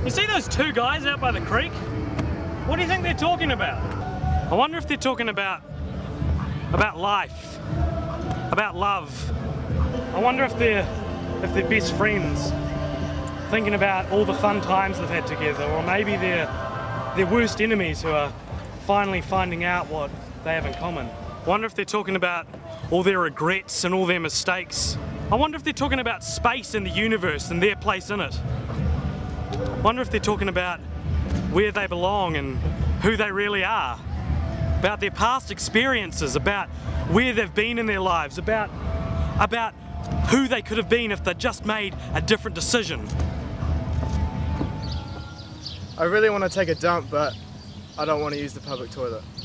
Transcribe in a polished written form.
You see those two guys out by the creek? What do you think they're talking about? I wonder if they're talking about life, about love. I wonder if they're best friends, thinking about all the fun times they've had together, or maybe they're worst enemies who are finally finding out what they have in common. I wonder if they're talking about all their regrets and all their mistakes. I wonder if they're talking about space and the universe and their place in it. I wonder if they're talking about where they belong and who they really are, about their past experiences, about where they've been in their lives, about who they could have been if they'd just made a different decision. I really want to take a dump, but I don't want to use the public toilet.